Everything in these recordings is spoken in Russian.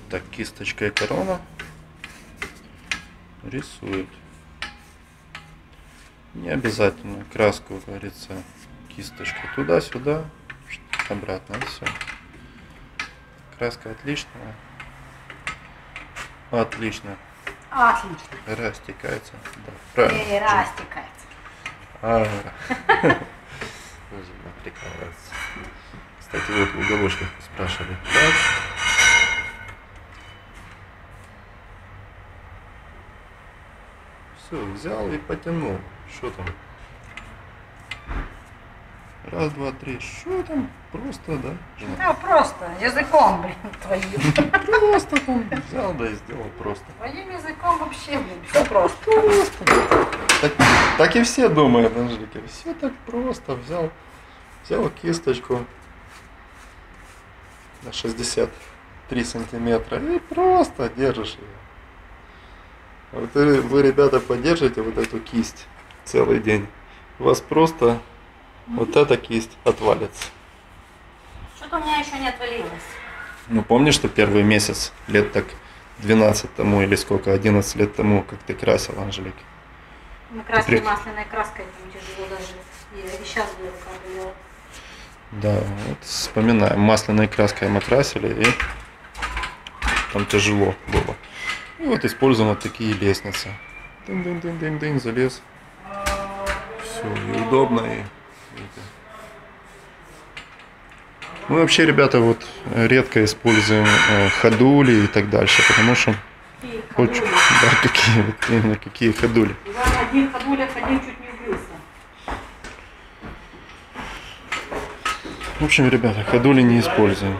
Так, кисточкой корона рисует. Не обязательно краску, как говорится, кисточкой туда-сюда, обратно, и все. Краска отличная. Отлично. Отлично. Растекается. Да, правильно. И растекается. Тоже прикалывается. Кстати, вот в уголочках спрашивали. Так. Все, взял и потянул. Что там? Раз, два, три. Что там? Просто, да? Ну, просто языком, блин, твоим. Просто там взял, да и сделал просто. Твоим языком вообще, блин, все просто. Так и все думают, Анжелика. Все так просто. Взял кисточку на 63 сантиметра и просто держишь ее. Вот вы, ребята, поддержите вот эту кисть целый день. У вас просто вот эта кисть отвалится. Что-то у меня еще не отвалилось. Ну, помнишь, что первый месяц, лет так 12 тому или сколько, 11 лет тому, как ты красила, Анжелика? Мы красили масляной краской, там тяжело даже. И сейчас бы рука болела. Да, вот вспоминаем. Масляной краской мы красили, и там тяжело было. И вот используем вот такие лестницы. Дынь-дынь-дынь-дынь, залез. Все, и удобно, и... Мы вообще, ребята, вот редко используем ходули и так дальше, потому что... Очень, да, какие, вот, именно какие ходули. Да, один ходулях, один чуть не убился. В общем, ребята, ходули не используем.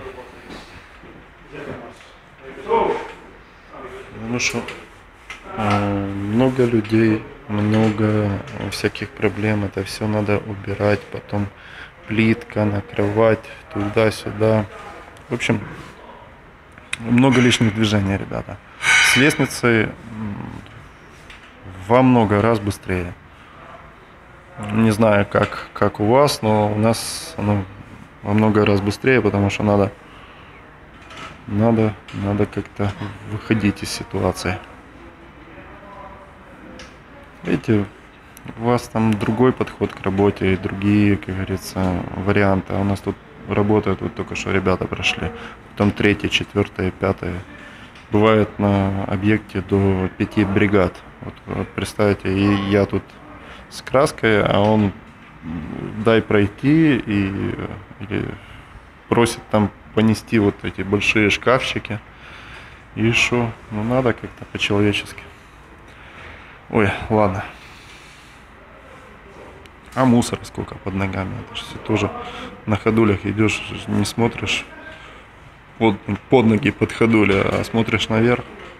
Потому что много людей, много всяких проблем, это все надо убирать, потом плитка, накрывать, туда-сюда. В общем, много лишних движений, ребята. С лестницей во много раз быстрее. Не знаю, как у вас, но у нас оно во много раз быстрее, потому что надо как-то выходить из ситуации. Видите, у вас там другой подход к работе и другие, как говорится, варианты. А у нас тут работают, вот только что ребята прошли. Потом 3-я, 4-я, 5-я. Бывает на объекте до 5 бригад. Вот представьте, и я тут с краской, а он дай пройти или просит там понести вот эти большие шкафчики. И что? Ну надо как-то по-человечески. Ой, ладно. А мусора сколько под ногами. Это же все тоже на ходулях идешь, не смотришь под ноги под ходули, а смотришь наверх.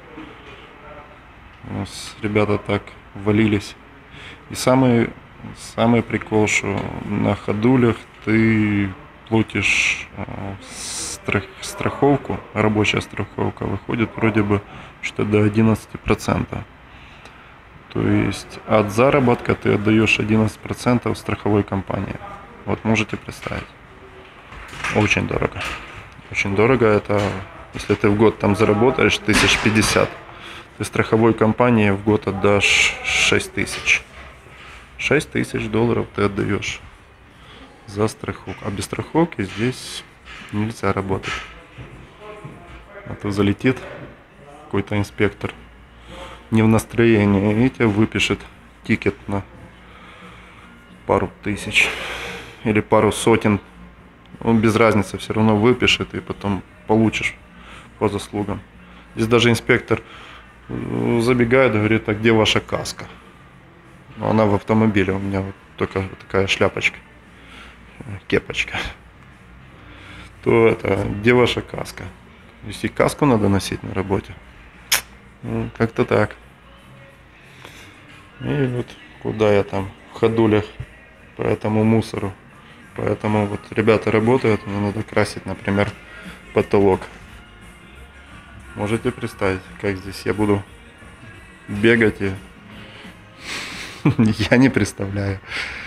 У нас ребята так валились. И самый прикол, что на ходулях ты платишь страховку, рабочая страховка выходит вроде бы что до 11%. То есть от заработка ты отдаешь 11% страховой компании. Вот можете представить. Очень дорого. Очень дорого. Это если ты в год там заработаешь 1050, ты страховой компании в год отдашь 6000. $6000 ты отдаешь за страховку. А без страховки здесь нельзя работать. А то залетит какой-то инспектор не в настроении и тебя выпишет тикет на пару тысяч или пару сотен. Он без разницы все равно выпишет, и потом получишь по заслугам. Здесь даже инспектор забегает и говорит: а где ваша каска? Но она в автомобиле, у меня вот только такая шляпочка, кепочка. То это, где ваша каска? Если каску надо носить на работе. Ну, как-то так. И вот куда я там в ходулях по этому мусору. Поэтому вот ребята работают, мне надо красить, например, потолок. Можете представить, как здесь я буду бегать и я не представляю.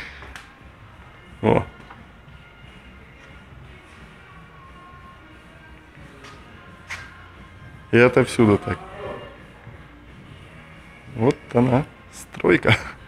О. И это всюду так. Вот она, стройка.